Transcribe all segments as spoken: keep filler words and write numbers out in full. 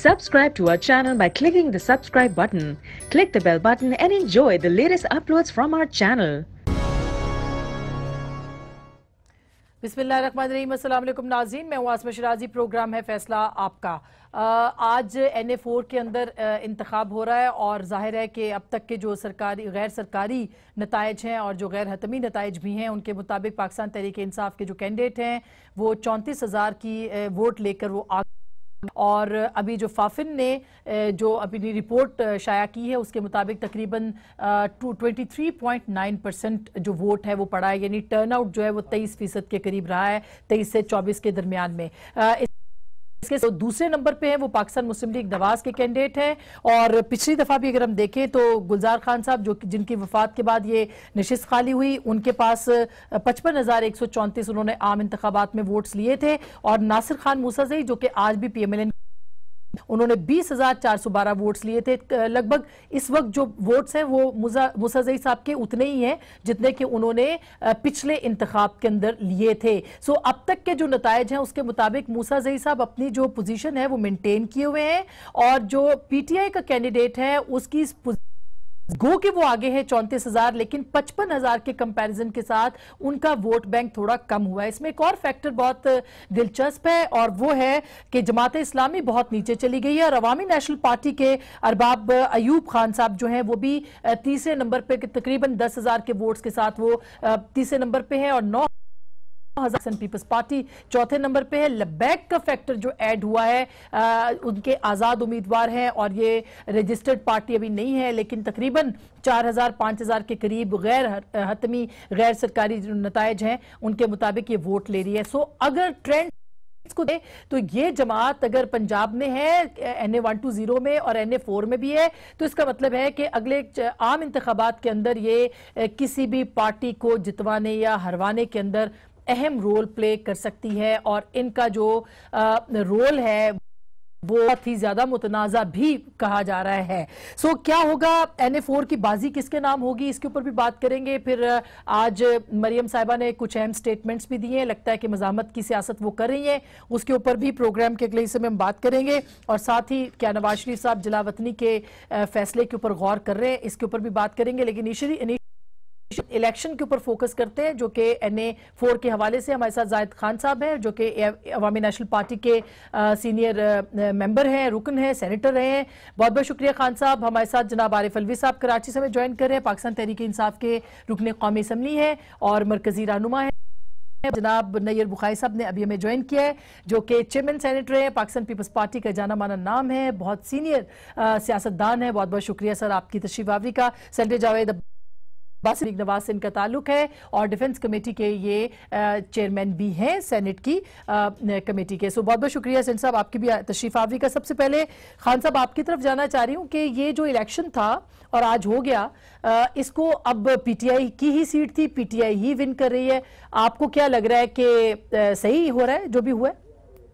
Subscribe to our channel by clicking the subscribe button. Click the bell button and enjoy the latest uploads from our channel. बिस्मिल्लाहिर्रहमानिर्रहीम, अस्सलाम वालेकुम नाज़रीन, मैं हूँ आसमा Shirazi. Programme है फैसला आपका। आज एन ए फोर के अंदर इंतखाब हो रहा है और जाहिर है कि अब तक के जो सरकारी गैर सरकारी नताइज हैं और जो गैर हतमी नताइज भी हैं, उनके मुताबिक पाकिस्तान तहरीक इंसाफ के जो कैंडिडेट हैं वो चौंतीस हज़ार की वोट लेकर वो आ और अभी जो फाफिन ने जो अपनी रिपोर्ट शाया की है उसके मुताबिक तकरीबन twenty three point nine percent जो वोट है वो पड़ा है, यानी टर्नआउट जो है वो तेईस फीसद के करीब रहा है, तेईस से चौबीस के दरमियान में। इसके तो दूसरे नंबर पे है वो पाकिस्तान मुस्लिम लीग नवाज के कैंडिडेट हैं और पिछली दफ़ा भी अगर हम देखें तो गुलजार खान साहब जो जिनकी वफात के बाद ये नशिस्त खाली हुई, उनके पास पचपन हज़ार एक सौ चौंतीस उन्होंने आम इंतखाबात में वोट्स लिए थे और नासिर खान मूसाज़ई जो कि आज भी पी एम एल एन उन्होंने बीस हजार चार सौ बारह वोट्स लिए थे। लगभग इस वक्त जो वोट्स हैं वो मूसाज़ई साहब के उतने ही हैं जितने कि उन्होंने पिछले इंतखाब के अंदर लिए थे। सो अब तक के जो नताइज हैं उसके मुताबिक मूसाज़ई साहब अपनी जो पोजीशन है वो मेंटेन किए हुए हैं और जो पीटीआई का कैंडिडेट है उसकी गो के वो आगे है चौंतीस हजार, लेकिन पचपन हजार के कंपैरिजन के साथ उनका वोट बैंक थोड़ा कम हुआ है। इसमें एक और फैक्टर बहुत दिलचस्प है और वो है कि जमात इस्लामी बहुत नीचे चली गई है और अवामी नेशनल पार्टी के अरबाब अयूब खान साहब जो हैं वो भी तीसरे नंबर पे तकरीबन दस हजार के वोट्स के साथ वो तीसरे नंबर पे है और नौ हजार पीपल्स पार्टी चौथे नंबर पे है। लबैक का फैक्टर जो ऐड हुआ है आ, उनके आजाद उम्मीदवार हैं और ये रजिस्टर्ड पार्टी अभी नहीं है, लेकिन तकरीबन चार हजार पांच हजार के करीब गैर हतमी गैर सरकारी जो नताइज हैं उनके मुताबिक ये वोट ले रही है। सो अगर ट्रेंड को दे तो ये जमात अगर पंजाब में है N A one two zero में और एन ए फोर में भी है तो इसका मतलब है कि अगले आम इंतखाबात के अंदर ये किसी भी पार्टी को जितवाने या हरवाने के अंदर अहम रोल प्ले कर सकती है और इनका जो आ, रोल है वो बहुत ही ज्यादा मुतनाज़ा भी कहा जा रहा है। सो so, क्या होगा, एन ए फोर की बाजी किसके नाम होगी, इसके ऊपर भी बात करेंगे। फिर आज मरियम साहिबा ने कुछ अहम स्टेटमेंट्स भी दिए हैं, लगता है कि मज़ामत की सियासत वो कर रही हैं, उसके ऊपर भी प्रोग्राम के अगले हिस्से में हम बात करेंगे। और साथ ही क्या नवाज शरीफ साहब जलावतनी के फैसले के ऊपर गौर कर रहे हैं, इसके ऊपर भी बात करेंगे। लेकिन इलेक्शन के ऊपर फोकस करते हैं जो कि एन ए फोर के हवाले से हमारे साथ जाहिद खान साहब हैं जो कि अवामी नेशनल पार्टी के आ, सीनियर आ, मेंबर हैं, रुकन हैं, सेनेटर रहे हैं। बहुत बहुत शुक्रिया खान साहब। हमारे साथ जनाब आरिफ अलवी साहब कराची से हमें ज्वाइन कर रहे हैं, पाकिस्तान तहरीक इंसाफ के रुकन कौमी असम्बली हैं और मरकजी रहनुमा है। जनाब नैयर बुखारी साहब ने अभी हमें ज्वाइन किया है जो कि चेयरमैन सेनेटर है, पाकिस्तान पीपल्स पार्टी का जाना माना नाम है, बहुत सीनियर सियासतदान है। बहुत बहुत शुक्रिया सर आपकी तशरीफ आवरी का। सेनेटर जावेद लीग नवाज से इनका ताल्लुक है और डिफेंस कमेटी के ये चेयरमैन भी हैं सेनेट की कमेटी के। सो बहुत बहुत शुक्रिया सेन साहब आपकी भी तशरीफ आवरी का। सबसे पहले खान साहब आपकी तरफ जाना चाह रही हूँ कि ये जो इलेक्शन था और आज हो गया, इसको अब पीटीआई की ही सीट थी, पीटीआई ही विन कर रही है, आपको क्या लग रहा है कि सही हो रहा है जो भी हुआ है?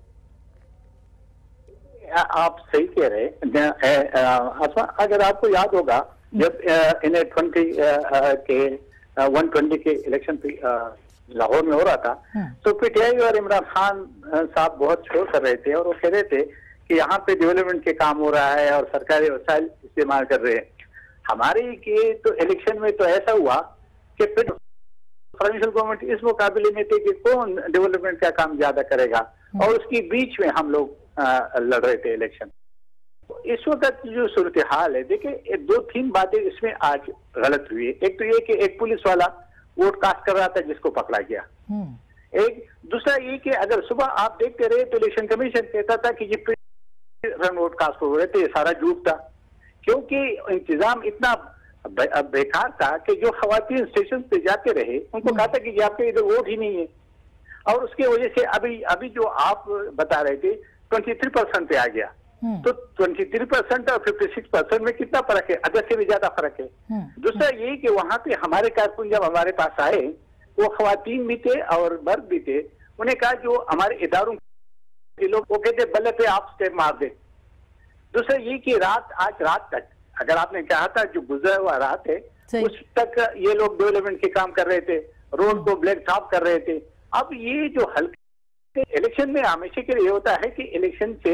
आप सही कह रहे हैं। अगर आपको याद होगा जब एन ए ट्वेंटी के वन ट्वेंटी के इलेक्शन लाहौर में हो रहा था तो पीटीआई और इमरान खान साहब बहुत शोर कर रहे थे और वो कह रहे थे कि यहाँ पे डेवलपमेंट के काम हो रहा है और सरकारी वसाइल इस्तेमाल कर रहे हैं। हमारे के तो इलेक्शन में तो ऐसा हुआ कि फिर प्रोविंशियल गवर्नमेंट इस मुकाबले में थे कि कौन डेवलपमेंट का काम ज्यादा करेगा और उसके बीच में हम लोग लड़ रहे थे इलेक्शन। इस वक्त जो सूरत हाल है, देखिए दो तीन बातें इसमें आज गलत हुई है। एक तो ये कि एक पुलिस वाला वोट कास्ट कर रहा था जिसको पकड़ा गया, एक दूसरा ये कि अगर सुबह आप देखते रहे तो इलेक्शन कमीशन कहता था कि ये रन वोट कास्ट हो रहे थे, ये सारा झूठ था क्योंकि इंतजाम इतना बेकार था कि जो खवातीन स्टेशन पे जाते रहे उनको कहा था कि आपके इधर वोट ही नहीं है और उसकी वजह से अभी अभी जो आप बता रहे थे ट्वेंटी थ्री परसेंट पे आ गया। तो तेईस परसेंट और छप्पन परसेंट में कितना फर्क है, अगर से भी ज्यादा फर्क है। दूसरा ये कि वहां पे हमारे कारकुन जब हमारे पास आए वो खवातीन भी थे और मर्द भी थे, उन्हें कहा जो हमारे इदारों के लोग वो कहते बल्ले पे आप स्टेप मार दे। दूसरा ये कि रात आज रात तक अगर आपने कहा था जो गुजरा हुआ रात है उस तक ये लोग डेवलपमेंट के काम कर रहे थे, रोड को ब्लैक टॉप कर रहे थे। अब ये जो हल्के इलेक्शन में हमेशा के लिए होता है कि इलेक्शन से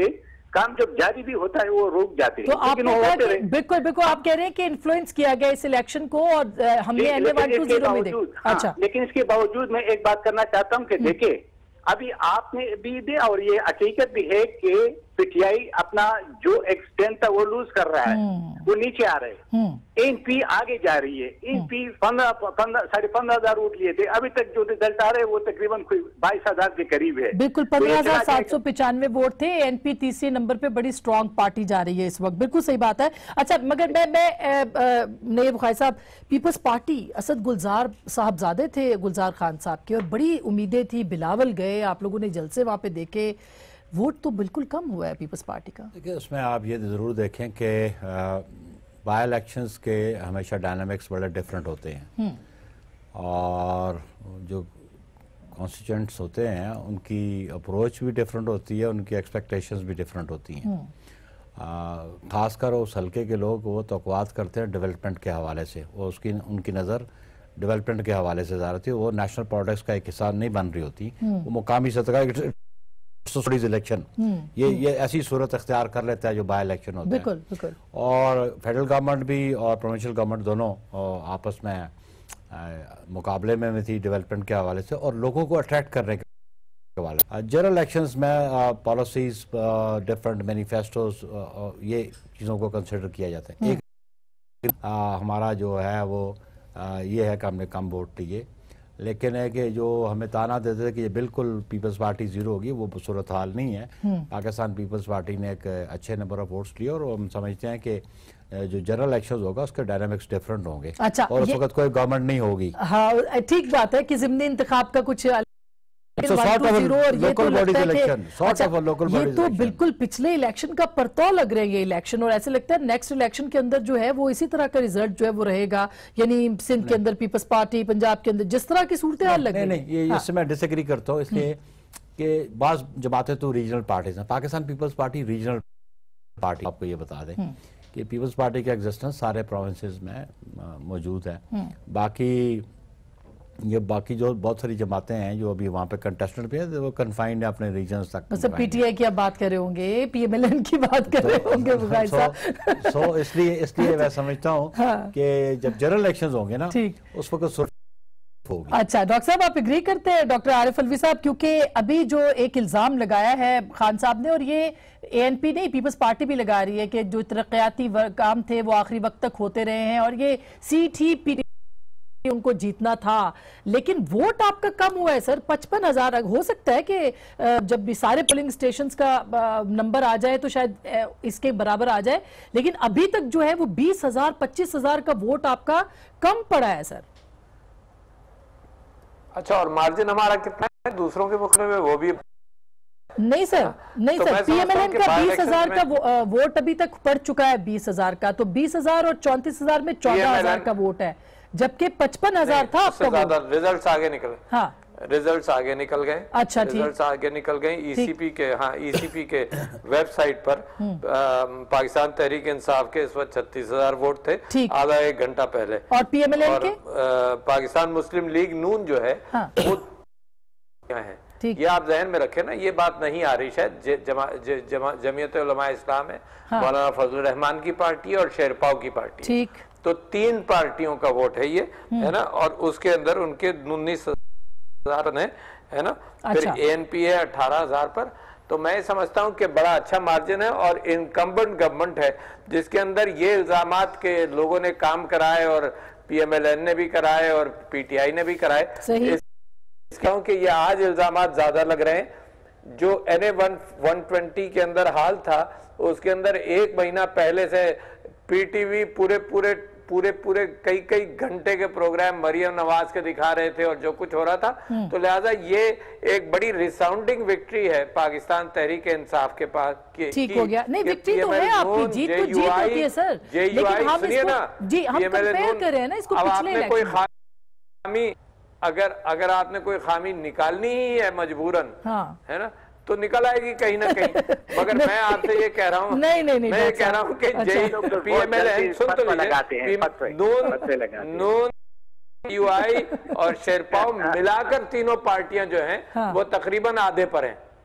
काम जब जारी भी होता है वो रुक जाते हैं। तो आपने कहा कि बिल्कुल बिल्कुल आप कह रहे हैं कि इन्फ्लुएंस किया गया इस इलेक्शन को और हमने N A one two zero में देखा। अच्छा, लेकिन इसके बावजूद मैं एक बात करना चाहता हूँ कि देखिए अभी आपने भी दिया और ये हकीकत भी है कि पीटीआई अपना जो एक्सटेंट था वो लूज कर रहा है, वो नीचे आ रहे हैं, एनपी आगे जा रही है। एनपी पंद्रह पंद्रह साढ़े पंद्रह हजार वोट लिए थे, अभी तक जो रिजल्ट आ रहे हैं वो तकरीबन कोई बाईस हजार के करीब है। बिल्कुल पंद्रह हजार सात सौ पिचानवे वोट थे। एनपी तीसरे नंबर पे बड़ी स्ट्रांग पार्टी जा रही है इस वक्त। बिल्कुल सही बात है। अच्छा, मगर मैं मैं नईब खाई साहब, पीपल्स पार्टी असद गुलजार साहबजादे थे, गुलजार खान साहब की, और बड़ी उम्मीदें थी, बिलावल गए, आप लोगों ने जलसे वहां पे देखे, वोट तो बिल्कुल कम हुआ है पीपल्स पार्टी का। देखिए उसमें आप ये ज़रूर देखें कि बाई इलेक्शंस के हमेशा डायनामिक्स बड़े डिफरेंट होते हैं और जो कॉन्स्टिट्यूएंट्स होते हैं उनकी अप्रोच भी डिफरेंट होती है, उनकी एक्सपेक्टेशंस भी डिफरेंट होती हैं। ख़ासकर उस हल्के के लोग वो तवक्कुआत करते हैं डेवलपमेंट के हवाले से, वो उसकी उनकी नज़र डेवलपमेंट के हवाले से ज़्यादा होती है, वो नेशनल पॉलिटिक्स का एक हिस्सा नहीं बन रही होती, वो मुकामी सतह का इलेक्शन ये ये ऐसी सूरत अख्तियार कर लेता है जो बाय इलेक्शन होता बिल्कुल, है। बिल्कुल। और फेडरल गवर्नमेंट भी और प्रोविंशियल गवर्नमेंट दोनों आपस में आ, मुकाबले में थी डेवलपमेंट के हवाले से और लोगों को अट्रैक्ट करने के हवाले। जनरल इलेक्शंस में पॉलिसीज डिफरेंट मैनिफेस्टोज ये चीज़ों को कंसिडर किया जाता है। एक आ, हमारा जो है वो आ, ये है कि हमने कम वोट लिए, लेकिन है कि जो हमें ताना देते थे कि ये बिल्कुल पीपल्स पार्टी जीरो होगी, वो सूरत हाल नहीं है। पाकिस्तान पीपल्स पार्टी ने एक अच्छे नंबर ऑफ वोट्स लिए और हम समझते हैं कि जो जनरल इलेक्शंस होगा उसके डायनामिक्स डिफरेंट होंगे। अच्छा, और उस वक्त कोई गवर्नमेंट नहीं होगी। हाँ, ठीक बात है कि ज़िमनी इंतखाब का कुछ So sort of local bodies election, sort of a local bodies ये तो election। बिल्कुल पिछले इलेक्शन का परतौ लग रहे हैं ये इलेक्शन, और ऐसे लगता है नेक्स्ट इलेक्शन के अंदर जो है वो इसी तरह का रिजल्ट जो है वो रहेगा, यानी सिंध के अंदर पीपल्स पार्टी, पंजाब के अंदर जिस तरह की सूरत हाल लग रही है। नहीं नहीं, ये इससे मैं डिसएग्री करता हूँ, इसलिए कि बाज़ जमातें तो रीजनल पार्टीज हैं। Pakistan peoples party regional party, आपको ये बता दें कि पीपल्स पार्टी का एग्जिस्टेंस सारे प्रोविंसेस में मौजूद है। बाकी ये बाकी जो बहुत सारी जमातें हैं जो अभी वहाँ पे कंटेस्टेंट पे है वो कन्फाइंड है अपने रीजन्स तक। मतलब पीटीआई की आप बात कर रहे होंगे, पीएमएलएन की बात कर रहे होंगे बुखारी साहब। सो इसलिए इसलिए मैं समझता हूँ कि जब जनरल इलेक्शंस होंगे ना उस वक्त होगी। अच्छा डॉक्टर साहब, आप एग्री करते हैं डॉक्टर आरिफ अलवी साहब, क्योंकि अभी जो एक इल्जाम लगाया है खान साहब ने, और ये एएनपी नहीं पीपल्स पार्टी भी लगा रही है कि जो तरक्याती काम थे वो आखिरी वक्त तक होते रहे हैं और ये सीट ही उनको जीतना था, लेकिन वोट आपका कम हुआ है सर, पचपन हजार। हो सकता है कि जब भी सारे पोलिंग स्टेशंस का नंबर आ जाए तो शायद इसके बराबर आ जाए, लेकिन अभी तक जो है वो बीस हजार पच्चीस हजार का वोट आपका कम पड़ा है सर। अच्छा, और मार्जिन हमारा कितना है दूसरों के मुकाबले में? वो भी नहीं सर, नहीं तो सर, पीएमएलएन का बीस हजार का वो, वोट अभी तक पड़ चुका है बीस हजार का, तो बीस हजार और चौंतीस हजार में चौदह हजार का वोट है, जबकि पचपन हजार था आपका वोट। रिजल्ट्स आगे निकले। हाँ, रिजल्ट्स आगे निकल गए। अच्छा, ठीक, रिजल्ट्स आगे निकल गए। ईसीपी के, हाँ ईसीपी के वेबसाइट पर आ, पाकिस्तान तहरीक इंसाफ के इस वक्त छत्तीस हजार वोट थे आधा एक घंटा पहले, और पीएमएलएन के आ, पाकिस्तान मुस्लिम लीग नून जो है हाँ। वो क्या है, ये आप जहन में रखें ना, ये बात नहीं आ रही शायद। जमा, जमा, जमीयत उलमा इस्लाम है, हाँ। मौलाना फजल रहमान की पार्टी और शेरपाव की पार्टी, ठीक, तो तीन पार्टियों का वोट है ये, है ना, और उसके अंदर उनके उन्नीस हजार ने, है ना, फिर अच्छा। एएनपी है अठारह हजार पर। तो मैं समझता हूं कि बड़ा अच्छा मार्जिन है और इनकम्बेंट गवर्नमेंट है जिसके अंदर ये इल्जामात के लोगों ने काम कराए और पीएमएलएन ने भी कराए और पीटीआई ने भी कराए, इसलिए कि ये आज इल्जामात ज्यादा लग रहे हैं। जो N A one one twenty के अंदर हाल था उसके अंदर एक महीना पहले से पीटीवी पूरे पूरे पूरे पूरे कई कई घंटे के प्रोग्राम मरियम नवाज के दिखा रहे थे और जो कुछ हो रहा था, तो लिहाजा ये एक बड़ी रिसाउंडिंग विक्ट्री है पाकिस्तान तहरीक इंसाफ के पास। ठीक हो गया, नहीं विक्ट्री तो है आपकी, जीत तो जीत होती है सर, लेकिन हम इसको जी हम कंपेयर कर रहे हैं ना इसको पिछले इलेक्शन। कोई खामी अगर अगर आपने कोई खामी निकालनी ही है मजबूरन, हाँ। है ना, तो निकल आएगी कहीं ना कहीं। मगर मैं आपसे ये कह रहा हूँ, नहीं नहीं नहीं मैं ये कह रहा हूँ कि पीएमएलएन सुन तो लीजिए, नून यूआई और शेरपाव मिलाकर तीनों पार्टियां जो हैं हाँ। वो तकरीबन आधे पर हैं।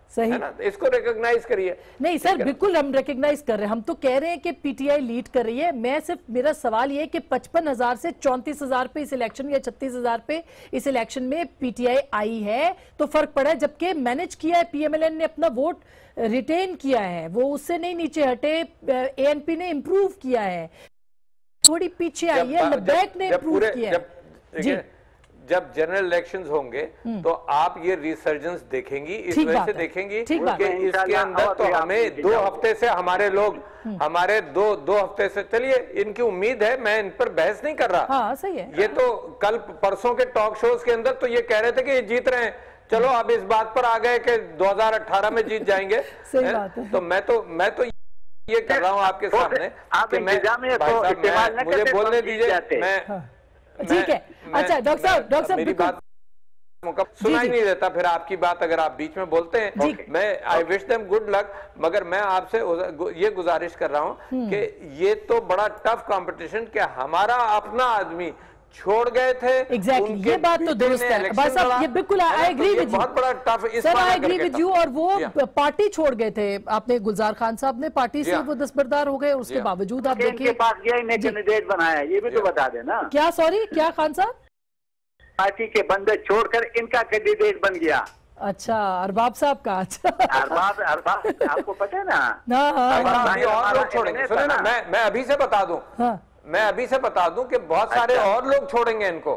सही है ना, इसको रिकॉग्नाइज करिए। नहीं सर, बिल्कुल हम रिकॉग्नाइज कर रहे हैं। हम तो कह रहे हैं कि पीटीआई लीड कर रही है। मैं सिर्फ, मेरा सवाल ये है कि पचपन हजार से चौंतीस हजार पे इस इलेक्शन या छत्तीस हजार पे इस इलेक्शन में पीटीआई आई है तो फर्क पड़ा है, जबकि मैनेज किया है पीएमएलएन ने, अपना वोट रिटेन किया है, वो उससे नहीं नीचे हटे। एएनपी ने इंप्रूव किया है, थोड़ी पीछे आई है, लद्दाख ने इंप्रूव किया है। जब जनरल इलेक्शंस होंगे तो आप ये रिसर्जेंस देखेंगी, इस वजह से देखेंगी कि इसके अंदर तो हमें दो हफ्ते से हमारे लोग हमारे दो दो हफ्ते से, चलिए इनकी उम्मीद है, मैं इन पर बहस नहीं कर रहा। हाँ, सही है। ये तो कल परसों के टॉक शोज के अंदर तो ये कह रहे थे कि ये जीत रहे हैं, चलो अब इस बात पर आ गए कि दो हजार अठारह में जीत जाएंगे। सही बात है। तो मैं तो मैं तो ये कर रहा हूँ आपके सामने कि मैं, मुझे बोलने दीजिए, मैं ठीक है। अच्छा डॉक्टर साहब, डॉक्टर साहब मेरी बात सुनाई नहीं देता, फिर आपकी बात अगर आप बीच में बोलते हैं, मैं I wish them good luck, मगर मैं आपसे ये गुजारिश कर रहा हूं कि ये तो बड़ा टफ कंपटीशन कि हमारा अपना आदमी छोड़ गए थे। Exactly exactly. ये बात तो दुरुस्त है भाई साहब, ये बिल्कुल आई एग्री विद यू, बहुत बड़ा tough sir, I agree with you. और वो पार्टी छोड़ गए थे, आपने गुलजार खान साहब ने पार्टी से वो दस्तबरदार हो गए, उसके बावजूद आप देखिए पास गया, इन्हें कैंडिडेट बनाया, ये भी तो बता देना। क्या, सॉरी क्या खान साहब? पार्टी के बंदे छोड़कर इनका कैंडिडेट बन गया। अच्छा, अरबाब साहब का। अच्छा, अरबाब अरबाब आपको पता है ना? और लोग छोड़ेंगे, सुनिए ना, मैं मैं अभी से बता दूं, मैं अभी से बता दूं कि बहुत सारे और लोग छोड़ेंगे इनको।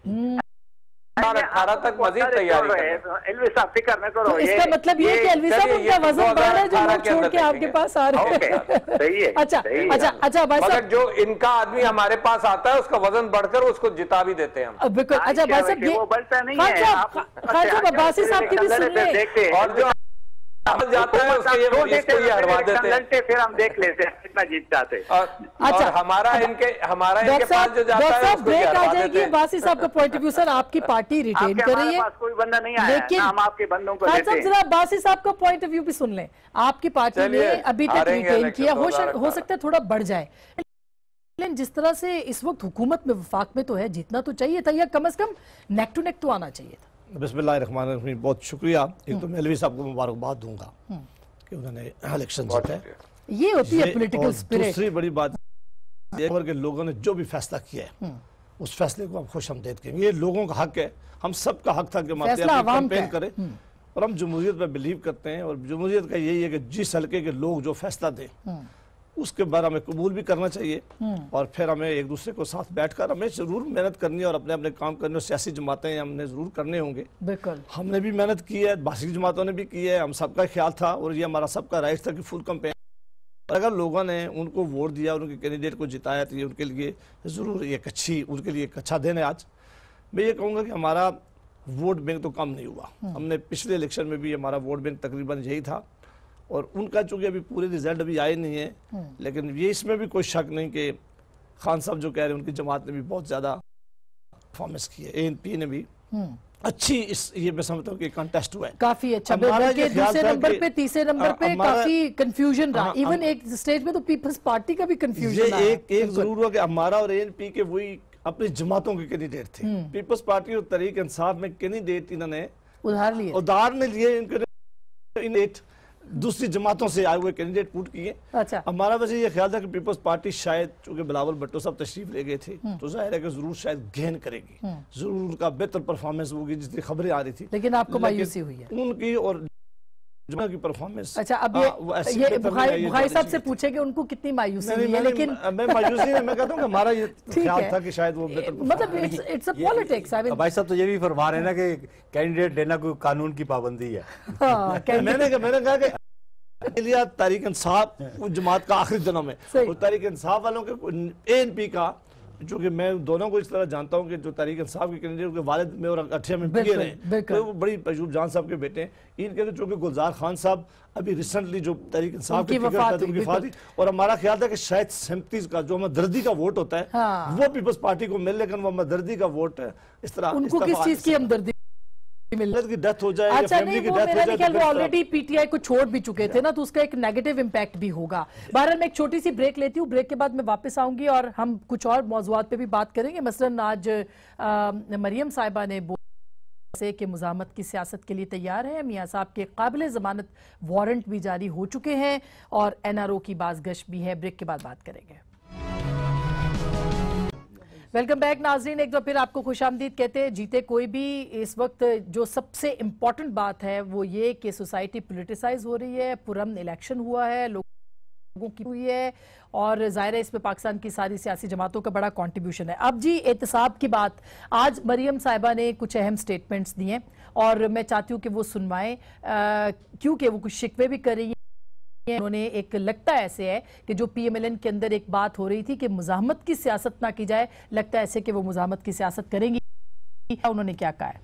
अठारह तक मजीद तैयारी एलवी साहब फिक्र न करो। तो इसका मतलब ये कि एलवी साहब उनका वजन बढ़ रहा है जो लोग छोड़ के आपके पास आ रहे हैं। सही है। अच्छा अच्छा अच्छा भाई साहब, जो इनका आदमी हमारे पास आता है उसका वजन बढ़कर उसको जिता भी देते हैं हम। बिल्कुल। अच्छा भाई साहब, ये वो बढ़ता नहीं खान है। खान साहब अब्बासी साहब की भी सुनिए, और जो जाता है उसको ये इसको ये हरवा देते हैं, फिर हम देख लेते हैं कितना जीत जाते। अच्छा, हमारा इनके हमारा इनके पास जो जाता है उसको ब्रेक आ जाएगी। अब्बासी साहब का पॉइंट ऑफ व्यू, सर आपकी पार्टी रिटेन कर रही है, कोई बंदा नहीं आया, लेकिन हम आपके बंदों को खान साहब जरा अब्बासी साहब का पॉइंट ऑफ व्यू भी सुन लें। आपकी पार्टी ने अभी तक रिटेन किया, हो सकता है थोड़ा बढ़ जाए, लेकिन जिस तरह से इस वक्त हुकूमत में वफाक में तो है, जीतना तो चाहिए था, या कम से कम नेक टू नेक तो आना चाहिए था। बिस्मिल्लाहिर्रहमानिर्रहीम, बहुत शुक्रिया। एक तो मैं एलवी साहब को मुबारकबाद दूंगा कि उन्होंने इलेक्शन जीता है, ये होती है पॉलिटिकल स्पिरिट। दूसरी बड़ी बात के लोगों ने जो भी फैसला किया है उस फैसले को हम खुश आमदेद करेंगे। ये लोगों का हक है, हम सबका हक था कि हम कैंपेन करें, और हम जमहूरियत पर बिलीव करते हैं, और जमहूरियत का यही है कि जिस हल्के के लोग जो फैसला दें उसके बाद हमें कबूल भी करना चाहिए, और फिर हमें एक दूसरे को साथ बैठकर हमें जरूर मेहनत करनी है और अपने अपने काम करने, और सियासी जमातें हमने जरूर करने होंगे। बिल्कुल, हमने भी मेहनत की है, बाकी जमातों ने भी की है, हम सबका ख्याल था, और ये हमारा सबका राइट था कि फुल कैंपेन। अगर लोगों ने उनको वोट दिया, उनके कैंडिडेट को जिताया, तो ये उनके लिए ज़रूर एक अच्छी उनके लिए एक अच्छा दिन है। आज मैं ये कहूँगा कि हमारा वोट बैंक तो कम नहीं हुआ, हमने पिछले इलेक्शन में भी हमारा वोट बैंक तकरीबन यही था, और उनका चूंकि अभी पूरे रिजल्ट अभी आए नहीं है, लेकिन ये इसमें भी कोई शक नहीं कि खान साहब जो कह रहे हैं उनकी जमात ने भी बहुत ज़्यादा परफॉर्मेंस की है, एएनपी ने भी अच्छी, इस ये मैं समझता हूँ कि कंटेस्ट हुआ है काफी अच्छा। दूसरे नंबर पे, तीसरे नंबर पे काफी कंफ्यूजन रहा, इवन एक स्टेज में तो पीपल्स पार्टी का भी कंफ्यूजन रहा। एक एक जरूर हुआ कि हमारा और एएनपी के वही अपनी जमातों के कैंडिडेट थे, पीपल्स पार्टी और तहरीक इंसाफ में कैंडिडेट इन्होंने उधार लिए उधार ने लिए, इनके दूसरी जमातों से आए हुए कैंडिडेट पुट किए। अच्छा, हमारा वैसे ये ख्याल था कि पीपल्स पार्टी शायद, चूंकि बिलावल भुट्टो साहब तशरीफ ले गए थे, तो जाहिर है कि जरूर शायद गेन करेगी, जरूर उनका बेहतर परफॉर्मेंस होगी जितनी खबरें आ रही थी, लेकिन आपको मायूसी हुई है उनकी और जमा की परफॉर्मेंस। अच्छा, अब ये, ये बुखारी बुखारी साहब से पूछे कि उनको कितनी मायूसी हुई है, लेकिन मैं मायूसी नहीं, मैं कहता हूं कि हमारा ये ख्याल था कि शायद वो बेहतर, मतलब it's it's a politics. I mean भाई साहब तो ये भी फरमा रहे हैं ना कि कैंडिडेट देना कोई कानून की पाबंदी है। मैंने मैंने कहा कि लिया तहरीक इंसाफ जमात का आखिरी दिनों में, और तहरीक इंसाफ वालों के एएनपी का, जो कि मैं दोनों को इस तरह जानता हूं कि जो तहरीक इंसाफ के कैंडिडेट के वालिद में और अठिया में पिए रहे, तो वो बड़ी अयूब जान साहब के बेटे हैं, इनके तो चूंकि गुलजार खान साहब अभी रिसेंटली जो तहरीक इंसाफ की वफात हुई, और हमारा ख्याल था कि शायद सैंतीस का जो हमदर्दी का वोट होता है हाँ। वो पीपल्स पार्टी को मिले, लेकिन वो हमदर्दी का वोट है, इस तरह उनको किस चीज की हमदर्दी की डेथ हो जाए, अच्छा नहीं, वो मेरा ख्याल वो ऑलरेडी पीटीआई को छोड़ भी चुके थे ना, तो उसका एक नेगेटिव इंपैक्ट भी होगा। बहरहाल मैं एक छोटी सी ब्रेक लेती हूँ, ब्रेक के बाद मैं वापस आऊंगी और हम कुछ और मौजूआत पे भी बात करेंगे। मसलन आज मरियम साहिबा ने से कि मुज़ाहमत की सियासत के लिए तैयार है। मियां साहब के काबिल ज़मानत वारंट भी जारी हो चुके हैं और एन आर ओ की बाज़गश्त भी है। ब्रेक के बाद बात करेंगे। वेलकम बैक नाजरीन, एक बार फिर आपको खुशामदीद कहते हैं। जीते कोई भी, इस वक्त जो सबसे इम्पोर्टेंट बात है वो ये कि सोसाइटी पोलिटिसाइज हो रही है, पुरअमन इलेक्शन हुआ है, लोगों की हुई है और ज़ाहिर है इसमें पाकिस्तान की सारी सियासी जमातों का बड़ा कंट्रीब्यूशन है। अब जी एहतसाब की बात, आज मरियम साहिबा ने कुछ अहम स्टेटमेंट्स दिए और मैं चाहती हूँ कि वो सुनवाएं, क्योंकि वो कुछ शिकवे भी कर रही है। उन्होंने एक, लगता ऐसे है कि जो पी एम एल एन के अंदर एक बात हो रही थी कि मुज़ाहमत की सियासत ना की जाए, लगता है ऐसे कि वो मुज़ाहमत की सियासत करेंगी। उन्होंने क्या कहा है?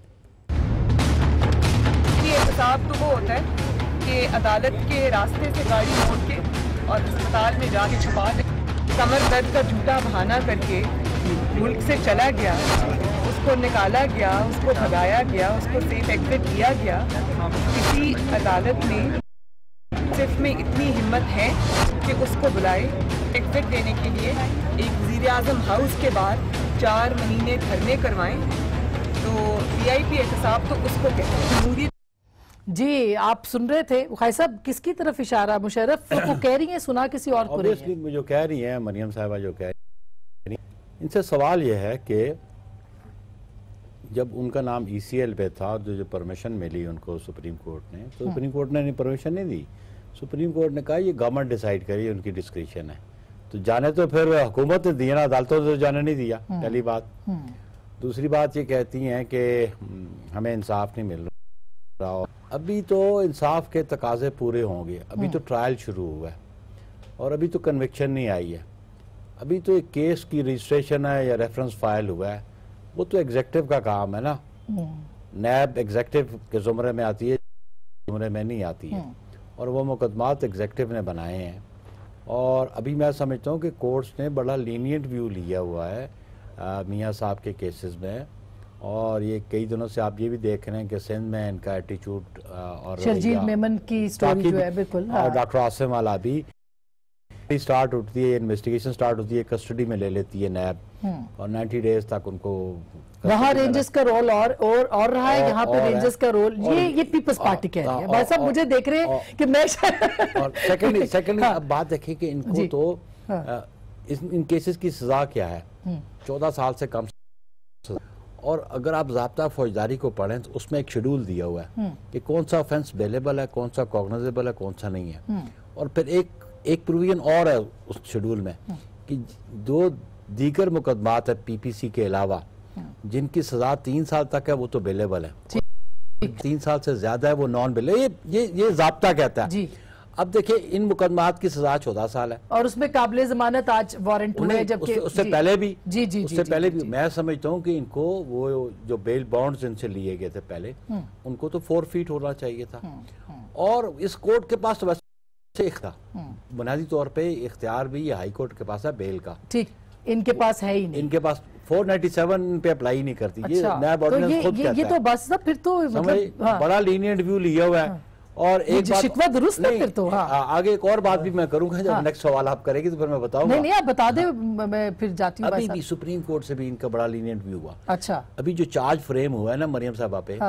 ये एहतसाब तो वो होता है कि अदालत के रास्ते से गाड़ी मोड़ के और अस्पताल में जाके छुपा दे, कमर दर्द का झूठा बहाना करके मुल्क से चला गया, उसको निकाला गया, उसको भगाया गया, उसको सेफ एग्जिट दिया गया। किसी अदालत में सिर्फ में इतनी हिम्मत है कि उसको बुलाए एग्जिट देने के लिए, एक वज़ीर आज़म हाउस के बाद चार महीने धरने करवाएं, तो वी आई पी एहतसाब तो उसको कहते हैं। जमहूरियत जी आप सुन रहे थे खाई साहब, किसकी तरफ इशारा? मुशर्रफ को कह रही हैं, सुना किसी और को रही है? जो कह रही हैं मरियम साहिबा, जो कह रही हैं, इनसे सवाल यह है कि जब उनका नाम ई सी एल पे था, जो जो परमिशन मिली उनको सुप्रीम कोर्ट ने, तो सुप्रीम कोर्ट ने परमिशन नहीं दी। सुप्रीम कोर्ट ने कहा ये गवर्नमेंट डिसाइड करिए, उनकी डिस्क्रिप्शन है। तो जाने तो फिर हुकूमत ने दिया ना, अदालतों ने जाने नहीं दिया, पहली बात। दूसरी बात ये कहती हैं कि हमें इंसाफ नहीं मिल रहा। अभी तो इंसाफ के तकाजे पूरे होंगे, अभी तो ट्रायल शुरू हुआ है और अभी तो कन्विक्शन नहीं आई है। अभी तो एक केस की रजिस्ट्रेशन है या रेफरेंस फाइल हुआ है, वो तो एग्जेक्टिव का काम है ना। नैब एग्जेक्टिव के जुमरे में आती है, जुमरे में नहीं आती है, और वो मुकदमात एग्जेक्टिव ने बनाए हैं। और अभी मैं समझता हूँ कि कोर्ट्स ने बड़ा लीनियंट व्यू लिया हुआ है मियाँ साहब के केसेस में। और ये कई दिनों से आप ये भी देख रहे हैं कि सिंध में इनका एटीट्यूड और शर्जील मेमन की स्टोरी जो है, बिल्कुल, और डॉक्टर आसिम वाला भी स्टार्ट होती है, इन्वेस्टिगेशन स्टार्ट होती है, कस्टडी में ले लेती है नैब और नब्बे डेज तक उनको। वहाँ रेंजर्स का रोल और और और रहा है, यहाँ पे रेंजर्स का रोल, ये ये पीपल्स पार्टी कह रही है। भाई साहब मुझे देख रहे हैं कि मैं और सेकंडली सेकंडली अब बात देखें कि इनको तो इन केसेस की सजा क्या है, चौदह साल से कम। और अगर आप ज़ाब्ता फौजदारी को पढ़ें तो उसमें एक शेड्यूल दिया हुआ है कि कौन सा ऑफेंस बेलेबल है, कौन सा कॉग्निजेबल है, कौन सा नहीं है। और फिर एक एक प्रोविजन और है उस शेड्यूल में कि दो दीगर मुकदमात है पीपीसी के अलावा जिनकी सजा तीन साल तक है, वो तो बेलेबल है। तीन साल से ज्यादा है वो नॉन बेलेबल। ये ये ये ज़ाब्ता कहता है जी। अब देखिए इन मुकदमात की सजा चौदह साल है और उसमें काबिले जमानत आज वारंट हुए, जबकि उससे पहले भी जी जी उससे पहले भी मैं समझता हूँ कि इनको वो जो बेल बॉन्ड्स इनसे लिए गए थे पहले, उनको तो फोर फीट होना चाहिए था। और इस कोर्ट के पास तो वैसे था बुनियादी तौर पे इख्तियार भी हाई कोर्ट के पास है बेल का, ठीक, इनके पास है ही नहीं। इनके पास चार सौ सत्तानवे पे अप्लाई नहीं करती। अच्छा, ये नया ऑर्डिनेंस खुद कहता है। ये तो बस फिर तो मतलब हाँ। बड़ा लीनियंट व्यू लिया हुआ है। हाँ। और एक बात शिकवा दुरुस्त है फिर तो। हाँ। आगे एक और बात भी मैं करूंगा जब हाँ। नेक्स्ट सवाल आप करेंगे तो फिर मैं बताऊंगा। नहीं नहीं आप बता दे, मैं फिर जाती हूँ। अभी भी सुप्रीम कोर्ट से भी इनका बड़ा लीनियंट व्यू हुआ। अच्छा, अभी जो चार्ज फ्रेम हुआ है ना मरियम साहबा पे,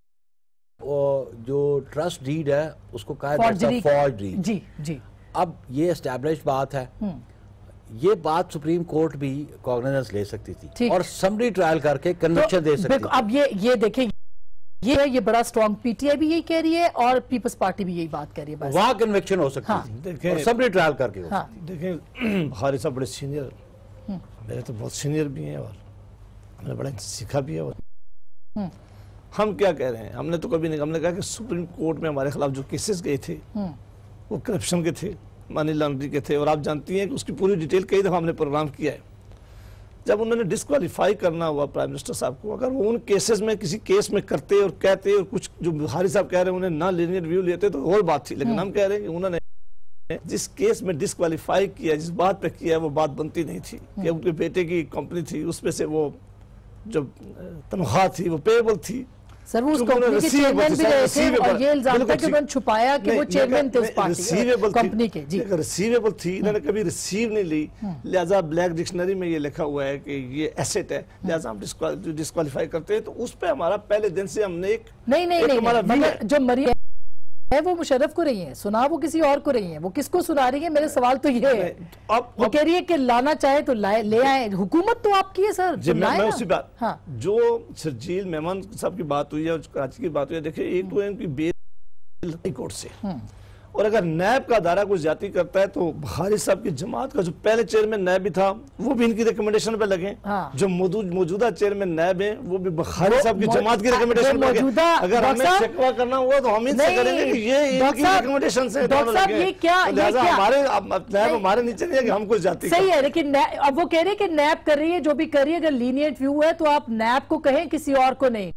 और जो ट्रस्ट डीड है उसको कहा फॉर्जरी जी जी। अब ये एस्टैब्लिश बात है, ये बात सुप्रीम कोर्ट भी कॉग्निजेंस ले सकती थी और समरी ट्रायल करके कन्विक्शन दे सकती थी। अब ये ये देखें, ये ये बड़ा स्ट्रॉन्ग पीटीआई भी यही कह रही है और पीपल्स पार्टी भी यही बात कह रही है। वहाँ कन्विक्शन हो सकती थी, देखें और समरी ट्रायल करके हो हाँ। देखें बुखारी साहब बड़े सीनियर, मेरे तो बहुत सीनियर भी हैं और हमने बड़ा सीखा भी है। और हम क्या कह रहे हैं, हमने तो कभी नहीं, हमने कहा कि सुप्रीम कोर्ट में हमारे खिलाफ जो केसेस गए थे वो करप्शन के थे, मनी लॉन्ड्रिंग के थे। और आप जानती हैं कि उसकी पूरी डिटेल कई दफ़ा हमने प्रोग्राम किया है। जब उन्होंने डिस्क्वालीफाई करना हुआ प्राइम मिनिस्टर साहब को, अगर वो उन केसेस में किसी केस में करते और कहते और कुछ जो बुखारी साहब कह रहे हैं उन्हें ना लीनियर व्यू लेते तो और बात थी। लेकिन हम कह रहे हैं कि उन्होंने जिस केस में डिस्क्वालीफाई किया, जिस बात पे किया, वो बात बनती नहीं थी कि उनके बेटे की कंपनी थी, उसमें से वो जो तनख्वाह थी वो पेएबल थी। सर वो उस कंपनी के चेयरमैन भी रहे थे और ये इल्जाम था कि उन्होंने छुपाया कि वो चेयरमैन थे उस पार्टी कंपनी के। जी रिसीवेबल थी, इन्होंने कभी रिसीव नहीं ली, लिहाजा ब्लैक डिक्शनरी में ये लिखा हुआ है कि ये एसेट है, लिहाजा हम डिस्क्वालीफाई करते हैं। तो उस पर हमारा पहले दिन से हमने एक नहीं नहीं नहीं जो मरी है वो मुशर्रफ को रही है, सुना वो किसी और को रही है, वो किसको सुना रही है? मेरे सवाल तो ये है, अब वो कह रही है कि लाना चाहे तो लाए ले आए, हुकूमत तो आपकी है सर। जी, मैं, मैं उसी बात हाँ। जो शर्जील मेमन साहब की बात हुई है और कराची की बात हुई है, देखिए एक तो इनकी बेल हाई कोर्ट से, और अगर नैब का दायरा कुछ जाती करता है तो बुखारी साहब की जमात का जो पहले चेयरमैन नैब भी था वो भी इनकी रिकमेंडेशन पे लगे। हाँ। जो मौजूदा चेयरमैन नैब है वो भी बुखारी साहब की जमात की रिकमेंडेशन पे लगे। अगर हमें शिकवा करना हुआ तो हम इनसे करेंगे कि ये इनकी रिकमेंडेशन से हमारे नैब हमारे नीचे नहीं है कि हम कुछ जाती। सही है, लेकिन अब वो कह रहे हैं कि नैब कर रही है जो भी कर रही है, अगर लीनियंट व्यू है तो आप नैब को कहें, किसी और को नहीं।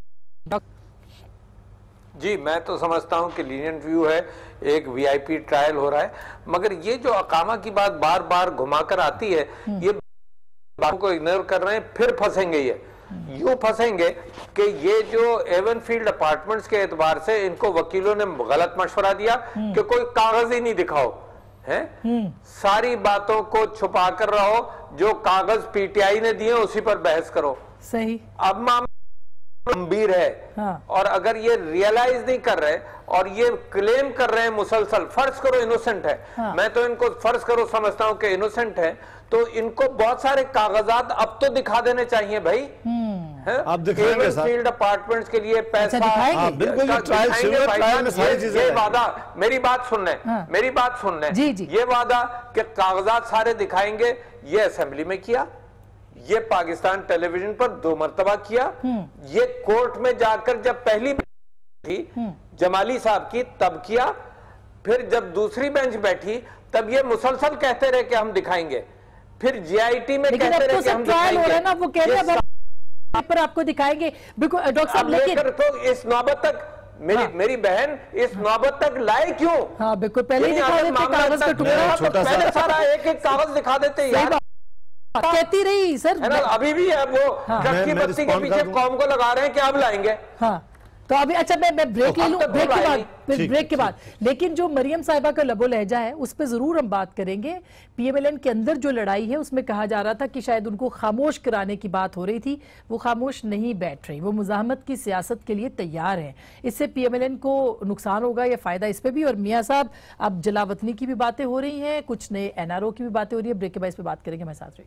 जी, मैं तो समझता हूं कि लीनियंट व्यू है, एक वीआईपी ट्रायल हो रहा है, मगर ये जो अकामा की बात बार बार घुमाकर आती है, ये बातों को इग्नोर कर रहे हैं, फिर फंसेंगे। ये यूं फंसेंगे कि ये जो एवनफील्ड अपार्टमेंट्स के एतबार से इनको वकीलों ने गलत मशवरा दिया कि कोई कागज ही नहीं दिखाओ, है सारी बातों को छुपा कर रहो, जो कागज पीटीआई ने दिए उसी पर बहस करो। सही। अब मामला गंभीर है। हाँ। और अगर ये रियलाइज नहीं कर रहे और ये क्लेम कर रहे हैं मुसलसल, फर्ज करो इनोसेंट है। हाँ। मैं तो इनको फर्ज करो समझता हूं कि इनोसेंट है, तो इनको बहुत सारे कागजात अब तो दिखा देने चाहिए भाई। आप दिखाएंगे फील्ड अपार्टमेंट्स के लिए पैसा। अच्छा, बिल्कुल ये वादा, मेरी बात सुन ले, हाँ। मेरी बात सुन ले, ये वादा कि कागजात सारे दिखाएंगे, ये असेंबली में किया, ये पाकिस्तान टेलीविजन पर दो मर्तबा किया, ये कोर्ट में जाकर जब पहली थी जमाली साहब की तब किया, फिर जब दूसरी बेंच बैठी तब ये मुसलसल कहते रहे कि हम दिखाएंगे, फिर जीआईटी में कहते रहे कि हम दिखाएंगे। ना वो कह रहे हैं पर आपको दिखाएंगे। डॉक्टर साहब लेकिन तो इस नौबत तक मेरी हाँ। मेरी बहन इस नौबत तक लाए क्यों? हाँ बिल्कुल, पहले दिखा देते कागज का टुकड़ा, पहले सारा एक एक कागज दिखा देते यार। कहती रही सर, है ना, अभी भी है वो ट्रक की बत्ती के पीछे कौम को लगा रहे हैं कि अब लाएंगे। हाँ तो अभी अच्छा मैं मैं ब्रेक ले लूं, ब्रेक के बाद फिर ब्रेक के बाद लेकिन जो मरियम साहिबा का लबो लहजा है उस पर जरूर हम बात करेंगे। पीएमएलएन के अंदर जो लड़ाई है उसमें कहा जा रहा था कि शायद उनको खामोश कराने की बात हो रही थी, वो खामोश नहीं बैठ रही, वो मुजाहमत की सियासत के लिए तैयार है। इससे पीएमएलएन को नुकसान होगा या फायदा इस पर भी। और मियाँ साहब अब जलावतनी की भी बातें हो रही हैं, कुछ नए एनआरओ की भी बातें हो रही है। ब्रेक के बाद इस पर बात करेंगे, मैं साथ रही।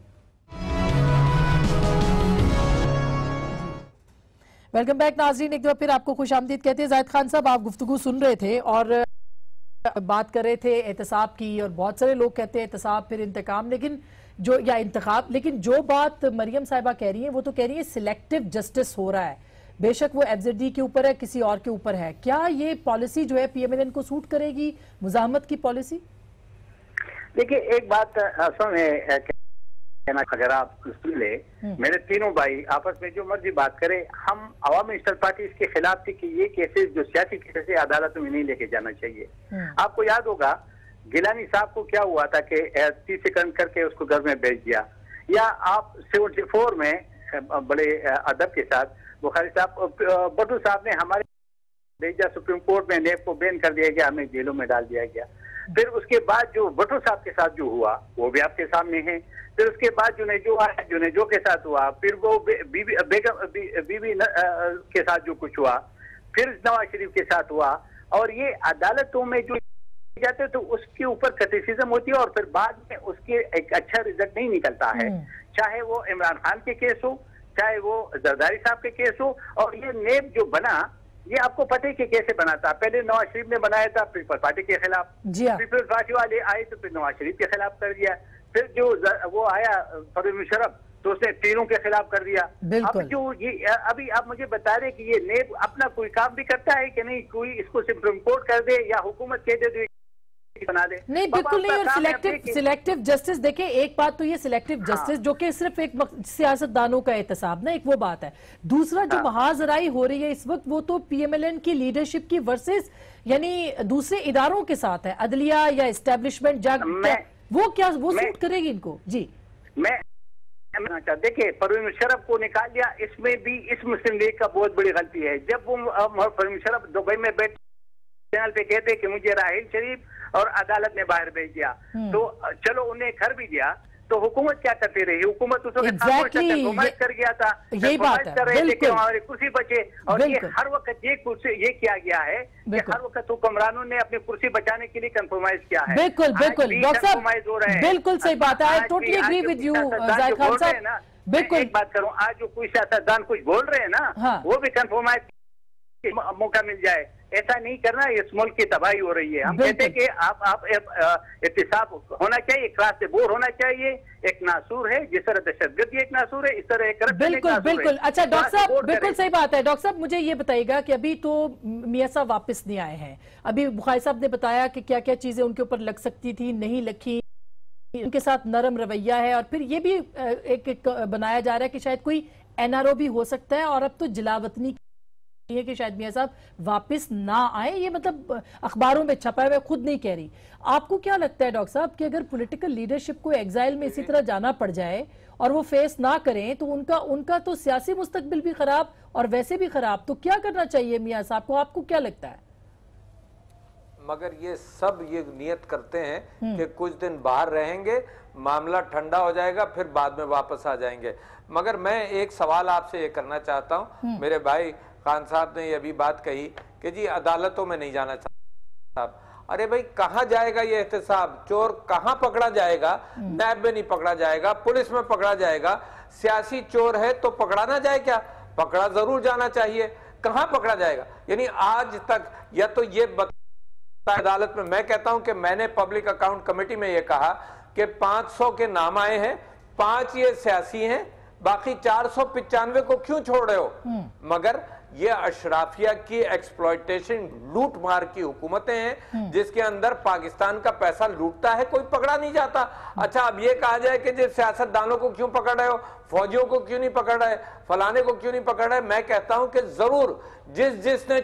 वेलकम बैक नाजरीन, एक बार फिर आपको खुश आमदीद कहते हैं। जाहिद खान साहब, आप गुफ्तगू सुन रहे थे और बात कर रहे थे एहतसाब की, और बहुत सारे लोग कहते हैं एहतसाब फिर इंतकाम, लेकिन जो या इंतखाब, लेकिन जो बात मरियम साहिबा कह रही है वो तो कह रही है सिलेक्टिव जस्टिस हो रहा है। बेशक वो एफजेडी के ऊपर है, किसी और के ऊपर है। क्या ये पॉलिसी जो है पीएमएलएन को सूट करेगी, मुजाहमत की पॉलिसी? देखिए एक बात असल में अगर आप सुन ले, मेरे तीनों भाई आपस में जो मर्जी बात करें, हम अवामी नेशनल पार्टी इसके खिलाफ थी कि ये केसेस जो सियासी केसेस अदालतों में नहीं लेके जाना चाहिए। आपको याद होगा गिलानी साहब को क्या हुआ था कि तीस सेकंड करके उसको घर में भेज दिया, या आप सेवेंटी फोर में बड़े अदब के साथ बुखारी साहब भट्टू साहब ने हमारे भेजा सुप्रीम कोर्ट में, नेब को बैन कर दिया गया, हमें जेलों में डाल दिया गया। फिर उसके बाद जो भट्टू साहब के साथ जो हुआ वो भी आपके सामने है। फिर उसके बाद जुनेजो आया, जुनेजो के साथ हुआ, फिर वो बीबी बेगम बीबी के साथ जो कुछ हुआ, फिर नवाज शरीफ के साथ हुआ। और ये अदालतों में जो जाते तो उसके ऊपर क्रिटिसिज्म होती है और फिर बाद में उसके एक अच्छा रिजल्ट नहीं निकलता है, चाहे वो इमरान खान के केस हो, चाहे वो जरदारी साहब के केस हो। और ये नेब जो बना, ये आपको पता है कि कैसे बना था। पहले नवाज शरीफ ने बनाया था पीपल्स पार्टी के खिलाफ, पीपल्स पार्टी वाले आए तो फिर नवाज शरीफ के खिलाफ कर दिया, फिर जो वो आया परवेज मुशर्रफ तो उसने तीनों के खिलाफ कर दिया। अब जो ये अभी आप मुझे बता रहे कि ये नेब अपना कोई काम भी करता है कि नहीं, कोई इसको सुप्रीम कोर्ट कर दे या हुकूमत कह दे बना दे? नहीं बिल्कुल नहीं। और सिलेक्टिव सिलेक्टिव जस्टिस देखिए, एक बात तो ये सिलेक्टिव जस्टिस हाँ। जो कि सिर्फ एक सियासतदानों का एहतसाब ना, एक वो बात है। दूसरा जो हाँ। महाजराई हो रही है इस वक्त वो तो पीएमएलएन की लीडरशिप की वर्सेस यानी दूसरे इदारों के साथ है, अदलिया या एस्टेब्लिशमेंट, जग, वो क्या वो सूट करेगी इनको? जी मैं देखिए, परवीन मुशर्रफ को निकाल दिया, इसमें भी इस मुस्लिम लीग का बहुत बड़ी गलती है। जब वो परवीन मुशर्रफ दुबई में बैठ चैनल पे कहते कि मुझे राहिल शरीफ और अदालत ने बाहर भेज दिया, तो चलो उन्हें घर भी दिया, तो हुकूमत क्या करती रही? हुकूमत उसको exactly, कर गया था, यही बात है, कर रहे थे कि हमारी कुर्सी बचे। और ये बिल्कुल। हर वक्त ये कुर्सी ये किया गया है कि हर वक्त हुक्मरानों ने अपनी कुर्सी बचाने के लिए कंप्रोमाइज किया है। बिल्कुल बिल्कुल डॉक्टर साहब, बिल्कुल सही बात है, I totally agree with you Zahid Khan साहब। बिल्कुल, एक बात करूं, आज जो कोई सियासतदान कुछ बोल रहे हैं ना, हाँ। वो भी कंप्रोमाइज मौका मिल जाए, ऐसा नहीं करना, इस मुल्क की तबाही हो रही है। हम कहते हैं कि आप आप इत्तेसाब होना चाहिए, इखलास से बोर होना चाहिए। एक नासूर है, जिस तरह दहशतगर्दी एक नासूर है, इस तरह एक बिल्कुल बिल्कुल। अच्छा डॉक्टर साहब, बिल्कुल सही बात है। डॉक्टर साहब, मुझे ये बताइएगा कि अभी तो मियां साहब वापस नहीं आए हैं, अभी बुखारी साहब ने बताया कि क्या क्या चीजें उनके ऊपर लग सकती थी, नहीं लगी, उनके साथ नरम रवैया है, और फिर ये भी एक, एक बनाया जा रहा है कि शायद कोई एनआरओ भी हो सकता है, और अब तो जिलावतनी है कि शायद मियां साहब वापस ना आए। ये मतलब अखबारों में छपा है, खुद नहीं कह रही। आपको क्या लगता है डॉक्टर साहब कि अगर पॉलिटिकल लीडरशिप को एग्जाइल में इसी तरह जाना पड़ जाए और वो फेस ना करें, तो उनका उनका तो सियासी मुस्तकबिल भी खराब और वैसे भी खराब, तो क्या करना चाहिए मियां साहब को? आपको क्या लगता है? मगर ये सब ये नियत करते हैं कि कुछ दिन बाहर रहेंगे, मामला ठंडा हो जाएगा, फिर बाद में वापस आ जाएंगे। मगर मैं एक सवाल आपसे ये करना चाहता हूँ, मेरे भाई खान साहब ने ये भी बात कही कि जी अदालतों में नहीं जाना चाहता। अरे भाई, कहाँ जाएगा ये एहतसाब? चोर कहाँ पकड़ा जाएगा? नैब में नहीं पकड़ा जाएगा, पुलिस में पकड़ा जाएगा। सियासी चोर है तो पकड़ा ना जाए क्या? पकड़ा जरूर जाना चाहिए। कहाँ पकड़ा जाएगा? यानी आज तक या तो ये बता अदालत में, मैं कहता हूं कि मैंने पब्लिक अकाउंट कमेटी में ये कहा कि पांच सौ के नाम आए हैं, पांच ये सियासी हैं, बाकी चार सौ पिचानवे को क्यों छोड़ रहे हो? मगर ये अशराफिया की एक्सप्लॉयटेशन, लूट मार की हुकूमतें हैं जिसके अंदर पाकिस्तान का पैसा लूटता है, कोई पकड़ा नहीं जाता। अच्छा, अब ये कहा जाए कि जो सियासतदानों को क्यों पकड़ रहे हो, फौजियों को क्यों नहीं पकड़ रहे, फलाने को क्यों नहीं पकड़ रहे? मैं कहता हूं कि जरूर जिस जिसने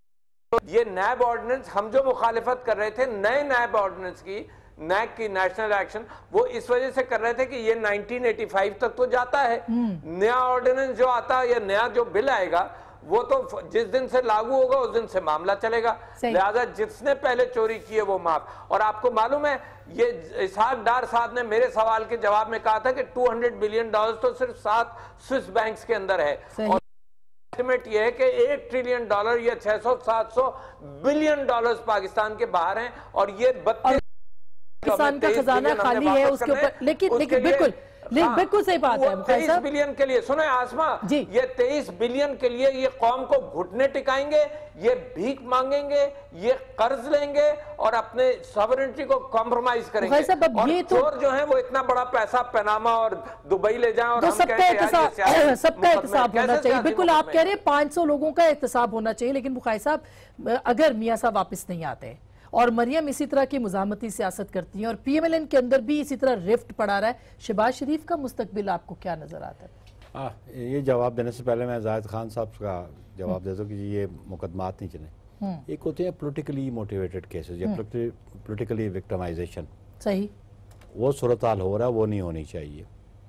ये नैब ऑर्डिनेंस, हम जो मुखालिफत कर रहे थे नए नैब ऑर्डिनेंस की, नैक की, नेशनल एक्शन, वो इस वजह से कर रहे थे कि ये नाइनटीन एटी फाइव तक तो जाता है। नया ऑर्डिनेंस जो आता है या नया जो बिल आएगा वो तो जिस दिन से लागू होगा उस दिन से मामला चलेगा। लिहाजा जिसने पहले चोरी की है वो माफ। और आपको मालूम है, ये इसहाक डार साहब ने मेरे सवाल के जवाब में कहा था कि दो सौ बिलियन डॉलर तो सिर्फ सात स्विस बैंक्स के अंदर है, और एस्टिमेट ये है कि एक ट्रिलियन डॉलर या छह सौ सात सौ बिलियन डॉलर्स पाकिस्तान के बाहर हैं, और ये बत्तीस पाकिस्तान का खजाना खाली है उसके ऊपर। लेकिन लेकिन बिल्कुल हाँ, बिल्कुल सही बात है। तेईस बिलियन के लिए, सुनो आसमा जी, ये तेईस बिलियन के लिए ये कौम को घुटने टिकाएंगे, ये भीख मांगेंगे, ये कर्ज लेंगे और अपने सॉवरेनिटी को कॉम्प्रोमाइज करेंगे। और ये तो चोर जो है वो इतना बड़ा पैसा पनामा और दुबई ले जाएं और तो सबका एहतसाब सबका एहतसाब होना चाहिए। बिल्कुल आप कह रहे हैं पांच सौ लोगों का एहतसाब होना चाहिए, लेकिन बुखारी साहब अगर मियां साहब वापस नहीं आते और मरियम इसी तरह की मुजामती सियासत करती हैं और पीएमएलएन के अंदर भी इसी तरह रिफ्ट पड़ा रहा है, शहबाज शरीफ का मुस्तकबिल आपको क्या नजर आता है? आ, ये जवाब देने से पहले मैं जाहिद खान साहब का जवाब दे दूं कि ये मुकदमात नहीं चले। एक होते हैं पोलिटिकली मोटिवेटेड केसेस या पोलिटिकली विक्टिमाइजेशन, सही, वो सूरत हाल हो रहा है, वो नहीं होनी चाहिए।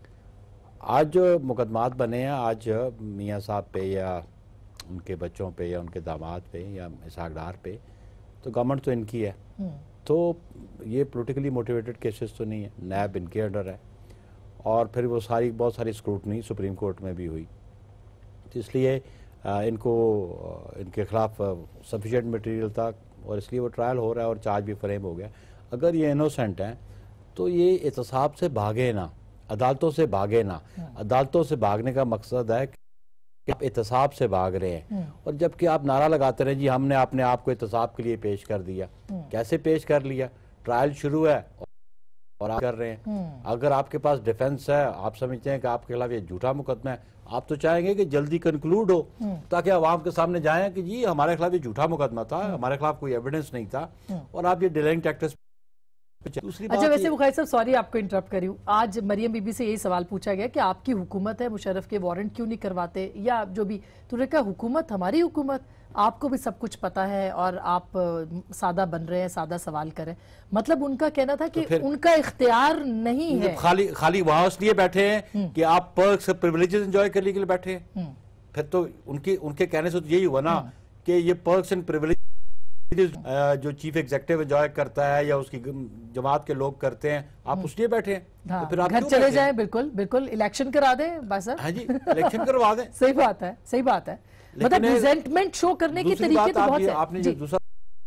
आज जो मुकदमात बने हैं, आज मियाँ साहब पे या उनके बच्चों पे या उनके दामाद पे या इसहाक डार पे, तो गवर्नमेंट तो इनकी है, तो ये पॉलिटिकली मोटिवेटेड केसेस तो नहीं है, नैब इनके अंडर है, और फिर वो सारी बहुत सारी स्क्रूटनी सुप्रीम कोर्ट में भी हुई, तो इसलिए इनको इनके खिलाफ सफिशिएंट मटेरियल था और इसलिए वो ट्रायल हो रहा है और चार्ज भी फ्रेम हो गया। अगर ये इनोसेंट हैं तो ये एहतसाब से भागे ना, अदालतों से भागे ना। अदालतों से भागने का मकसद है कि आप एहतसाब से भाग रहे हैं, और जबकि आप नारा लगाते रहे जी हमने अपने आप को एहतसाब के लिए पेश कर दिया। कैसे पेश कर लिया? ट्रायल शुरू है और आप कर रहे हैं। अगर आपके पास डिफेंस है, आप समझते हैं कि आपके खिलाफ ये झूठा मुकदमा है, आप तो चाहेंगे कि जल्दी कंक्लूड हो ताकि आवाम के सामने जाएं कि जी हमारे खिलाफ ये झूठा मुकदमा था, हमारे खिलाफ कोई एविडेंस नहीं था, और आप ये डिलेइंग टैक्टिक्स। दूसरी अच्छा, वैसे बुखारी साहब सॉरी आपको इंटरप्ट करी हूँ, आज मरियम बीबी से यही सवाल पूछा गया कि आपकी हुकूमत है, मुशर्रफ के वारंट क्यों नहीं करवाते या जो भी, तूने कहा हुकूमत हमारी हुकूमत, आपको भी सब कुछ पता है और आप सादा बन रहे हैं, सादा सवाल करें, मतलब उनका कहना था कि तो उनका इख्तियार नहीं है। खाली खाली वहां इसलिए बैठे हैं कि आप पर्क्स प्रिविलेजेस एंजॉय करने के लिए बैठे हैं, फिर तो उनके उनके कहने से तो यही हुआ ना कि ये पर्क्स एंड प्रिविलेजेस जो चीफ एग्जीक्यूटिव एंजॉय करता है या उसकी जमात के लोग करते हैं, आप उसलिए बैठे हैं। हाँ, तो फिर आप घर चले जाएं, बिल्कुल बिल्कुल इलेक्शन करा दें बस। हाँ जी, इलेक्शन करवा दें। सही बात है, सही बात है, मतलब रिजेंटमेंट शो करने के तरीके तो बहुत है। आपने जो दूसरा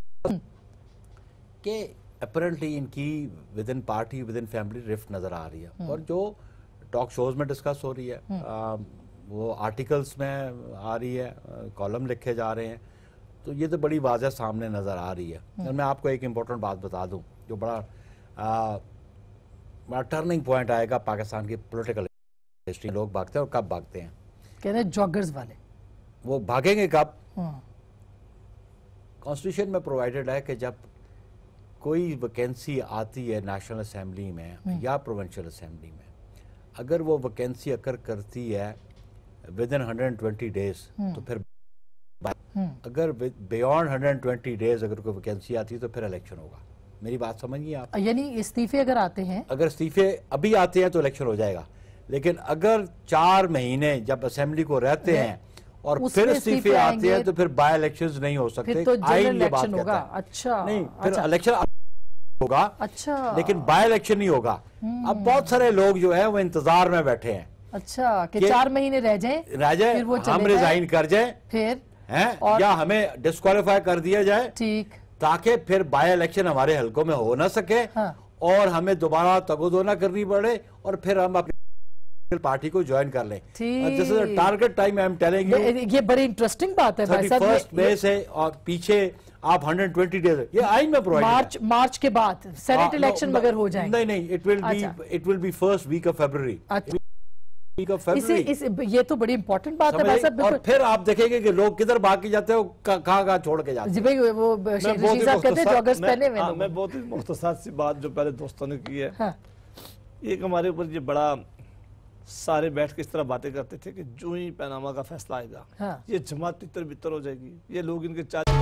कि अपरेंटली इनकी within party within family rift नजर आ रही है और जो टॉक शोज में डिस्कस हो रही है, आ, वो आर्टिकल्स में आ रही है, कॉलम लिखे जा रहे हैं, तो ये तो बड़ी वाज़ह सामने नज़र आ रही है। और मैं आपको एक इम्पोर्टेंट बात बता दूं जो बड़ा आ, बड़ा टर्निंग पॉइंट आएगा पाकिस्तान की पॉलिटिकल हिस्ट्री। लोग भागते हैं और कब भागते हैं, कह रहे जॉगर्स वाले, वो भागेंगे कब? कॉन्स्टिट्यूशन में प्रोवाइडेड है कि जब कोई वैकेंसी आती है नेशनल असेंबली में या प्रोविंशियल असेंबली में, अगर वो वैकेंसी अकर करती है within hundred twenty days तो फिर, अगर बियॉन्ड हंड्रेड ट्वेंटी डेज अगर कोई वैकेंसी आती है तो फिर इलेक्शन होगा। मेरी बात समझिए आप, यानी इस्तीफे अगर आते हैं, अगर इस्तीफे अभी आते हैं तो इलेक्शन हो जाएगा, लेकिन अगर चार महीने जब असेंबली को रहते हैं और फिर इस्तीफे आते हैं तो फिर बाय इलेक्शंस नहीं हो सकते। तो आइन ये बात कहता है। अच्छा, नहीं, फिर इलेक्शन होगा, अच्छा, लेकिन बाय इलेक्शन नहीं होगा। अब बहुत सारे लोग जो है वो इंतजार में बैठे हैं, अच्छा कि चार महीने रह जाए, रह जाए, हम रिजाइन कर जाए, फिर है और या हमें डिस्क्वालीफाई कर दिया जाए, ठीक, ताकि फिर बाय इलेक्शन हमारे हलकों में हो ना सके। हाँ। और हमें दोबारा तगोदो ना करनी पड़े और फिर हम अपनी पार्टी को ज्वाइन कर लें। This is a target time, I am telling you. ये बड़ी इंटरेस्टिंग बात है भाई साहब। फर्स्ट मई से और पीछे आप हंड्रेड ट्वेंटी डेज, ये आइन में प्रोवाइड, मार्च मार्च के बाद सेनेट इलेक्शन मगर हो जाएंगे। नहीं नहीं, it will be it will be first week of February. इसे, इस, ये तो बड़ी इंपॉर्टेंट बात है भाई साहब। और फिर आप देखेंगे कि लोग किधर भाग के जाते हैं, कहाँ कहाँ छोड़ के जाते हैं। जी भाई, वो साहब कहते हैं जॉगर्स पहने हुए। मैं बहुत ही मुख्तसर सी बात जो पहले दोस्तों ने की है, हाँ। एक हमारे ऊपर ये बड़ा सारे बैठ के इस तरह बातें करते थे कि जो ही पैनामा का फैसला आएगा, हाँ। ये जमात तितर बितर हो जाएगी, ये लोग इनके चार